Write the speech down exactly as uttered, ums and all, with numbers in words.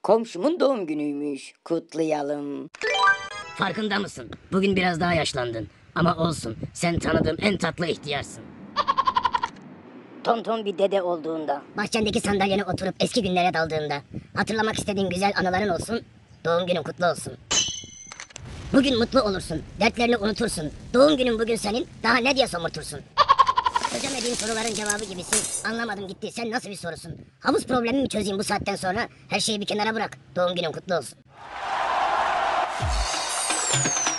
Komşumun doğum günüymüş. Kutlayalım. Farkında mısın? Bugün biraz daha yaşlandın. Ama olsun, sen tanıdığım en tatlı ihtiyarsın. Tonton bir dede olduğunda. Bahçendeki sandalyene oturup eski günlere daldığında, hatırlamak istediğin güzel anıların olsun, doğum günün kutlu olsun. Bugün mutlu olursun, dertlerini unutursun. Doğum günün bugün senin, daha ne diye somurtursun? Çözemediğin soruların cevabı gibisin. Anlamadım gitti, sen nasıl bir sorusun? Havuz problemi mi çözeyim bu saatten sonra? Her şeyi bir kenara bırak, doğum günün kutlu olsun.